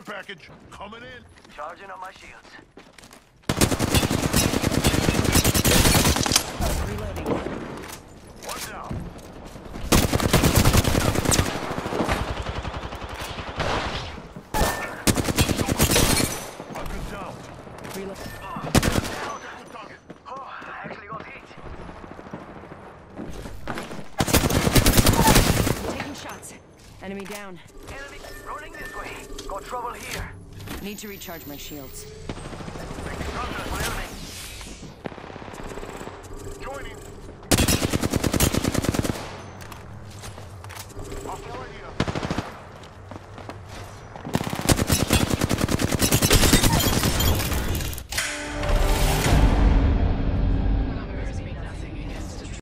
package coming in. Charging on my shields. Reloading. One down. Fucking down. Reload. Good target. Oh, I actually got hit. Taking shots. Enemy down. Enemy running this way. Got trouble here. Need to recharge my shields. Contact with enemy.